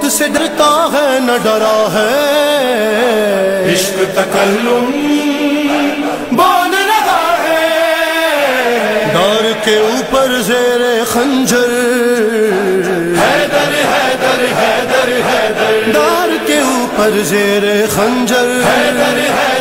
से डरता है न डरा है, इश्क तकल्लुम बोल रहा है। डार के ऊपर ज़ेरे खंजर, हैदर हैदर हैदर हैदर, डार के ऊपर ज़ेरे खंजर, हैदर हैदर